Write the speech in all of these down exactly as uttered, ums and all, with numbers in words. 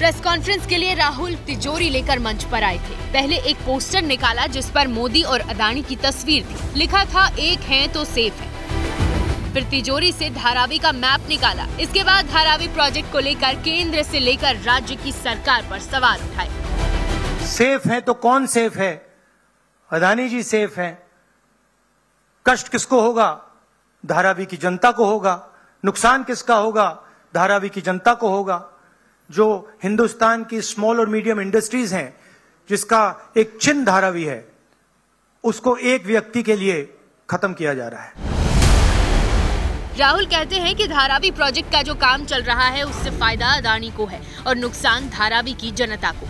Press conference के लिए राहुल तिजोरी लेकर मंच पर आए थे। पहले एक पोस्टर निकाला जिस पर मोदी और अदानी की तस्वीर थी। लिखा था एक है तो सेफ है। फिर तिजोरी से धारावी का मैप निकाला। इसके बाद धारावी प्रोजेक्ट को लेकर केंद्र से लेकर राज्य की सरकार पर सवाल उठाए। सेफ है तो कौन सेफ है? अदानी जी सेफ हैं। कष्ट किसको होगा? धारावी की जनता को होगा। नुकसान किसका होगा? धारावी की जनता को होगा। जो हिंदुस्तान की स्मॉल और मीडियम इंडस्ट्रीज हैं, जिसका एक चिन्ह धारावी है, उसको एक व्यक्ति के लिए खत्म किया जा रहा है। राहुल कहते हैं कि धारावी प्रोजेक्ट का जो काम चल रहा है उससे फायदा अदानी को है और नुकसान धारावी की जनता को।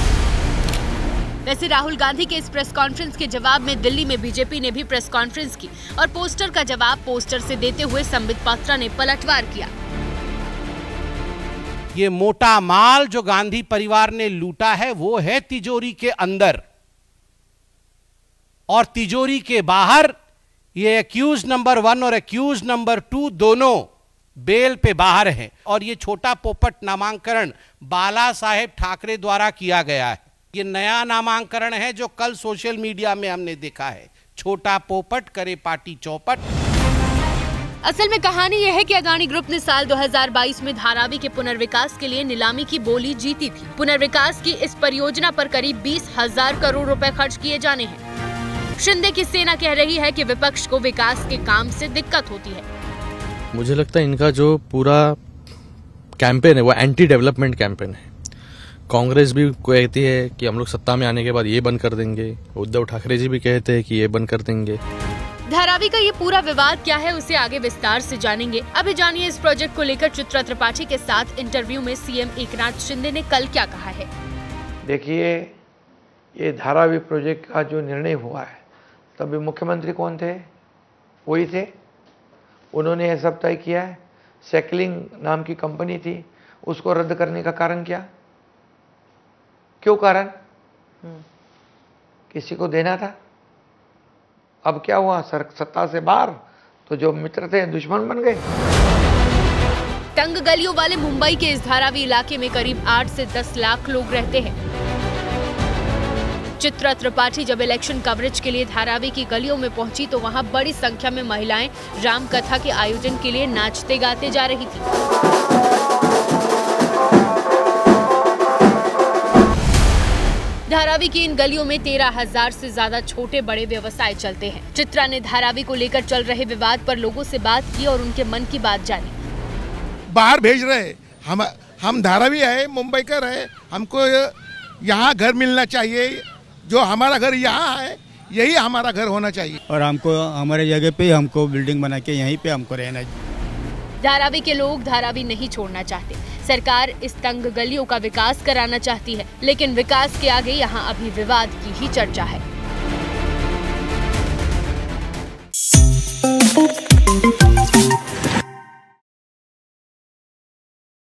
वैसे राहुल गांधी के इस प्रेस कॉन्फ्रेंस के जवाब में दिल्ली में बीजेपी ने भी प्रेस कॉन्फ्रेंस की और पोस्टर का जवाब पोस्टर से देते हुए संबित पात्रा ने पलटवार किया। ये मोटा माल जो गांधी परिवार ने लूटा है वो है तिजोरी के अंदर, और तिजोरी के बाहर ये एक्यूज नंबर वन और एक्यूज नंबर टू दोनों बेल पे बाहर हैं। और ये छोटा पोपट नामांकन बाला साहेब ठाकरे द्वारा किया गया है। ये नया नामांकन है जो कल सोशल मीडिया में हमने देखा है। छोटा पोपट करे पार्टी चौपट। असल में कहानी यह है कि अदानी ग्रुप ने साल दो हज़ार बाईस में धारावी के पुनर्विकास के लिए नीलामी की बोली जीती थी। पुनर्विकास की इस परियोजना पर करीब बीस हजार करोड़ रुपए खर्च किए जाने हैं। शिंदे की सेना कह रही है कि विपक्ष को विकास के काम से दिक्कत होती है। मुझे लगता है इनका जो पूरा कैंपेन है वो एंटी डेवलपमेंट कैंपेन है। कांग्रेस भी कहती है कि हम लोग सत्ता में आने के बाद ये बंद कर देंगे, उद्धव ठाकरे जी भी कहते हैं कि ये बंद कर देंगे। धारावी का ये पूरा विवाद क्या है उसे आगे विस्तार से जानेंगे। अभी जानिए इस प्रोजेक्ट को लेकर चित्रा त्रिपाठी के साथ इंटरव्यू में सीएम एकनाथ शिंदे ने कल क्या कहा है। देखिए, ये धारावी प्रोजेक्ट का जो निर्णय हुआ है, तभी मुख्यमंत्री कौन थे? वही थे। उन्होंने यह सब तय किया है। सैकलिंग नाम की कंपनी थी, उसको रद्द करने का कारण क्या? क्यों कारण? किसी को देना था। अब क्या हुआ? सर सत्ता से बाहर तो जो मित्र थे दुश्मन बन गए। तंग गलियों वाले मुंबई के इस धारावी इलाके में करीब आठ से दस लाख लोग रहते हैं। चित्रा त्रिपाठी जब इलेक्शन कवरेज के लिए धारावी की गलियों में पहुंची तो वहां बड़ी संख्या में महिलाएं राम कथा के आयोजन के लिए नाचते गाते जा रही थी। धारावी की इन गलियों में तेरह हजार से ज्यादा छोटे बड़े व्यवसाय चलते हैं। चित्रा ने धारावी को लेकर चल रहे विवाद पर लोगों से बात की और उनके मन की बात जानी। बाहर भेज रहे, हम हम धारावी है, मुंबई का रहे, हमको यहाँ घर मिलना चाहिए। जो हमारा घर यहाँ है यही हमारा घर होना चाहिए, और हमको हमारे जगह पे हमको बिल्डिंग बना के यहीं पे हमको रहना चाहिए। धारावी के लोग धारावी नहीं छोड़ना चाहते। सरकार इस तंग गलियों का विकास कराना चाहती है, लेकिन विकास के आगे यहाँ अभी विवाद की ही चर्चा है।